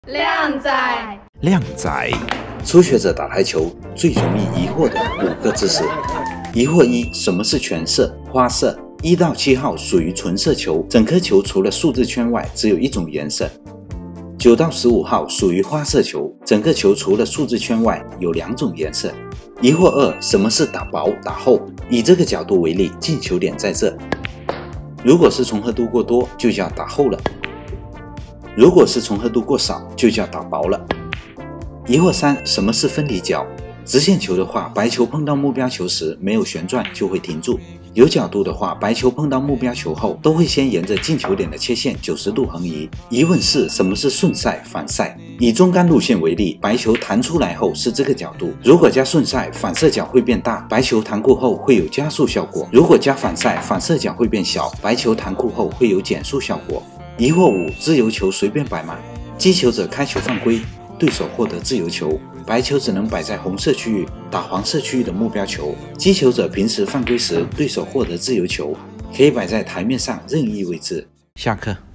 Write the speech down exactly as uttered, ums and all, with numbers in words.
靓仔， 靓仔，初学者打台球最容易疑惑的五个知识。疑惑一：什么是全色、花色？一到七号属于纯色球，整颗球除了数字圈外只有一种颜色。九到十五号属于花色球，整个球除了数字圈外有两种颜色。疑惑二：什么是打薄、打厚？以这个角度为例，进球点在这，如果是重合度过多，就叫打厚了。如果是重合度过少，就叫打薄了。疑惑三：什么是分离角？直线球的话，白球碰到目标球时没有旋转就会停住；有角度的话，白球碰到目标球后都会先沿着进球点的切线九十度横移。疑问四：什么是顺晒、反晒？以中杆路线为例，白球弹出来后是这个角度，如果加顺晒，反射角会变大，白球弹库后会有加速效果；如果加反晒，反射角会变小，白球弹库后会有减速效果。疑惑五：自由球随便摆吗？击球者开球犯规，对手获得自由球，白球只能摆在红色区域打黄色区域的目标球。击球者平时犯规时，对手获得自由球，可以摆在台面上任意位置。下课。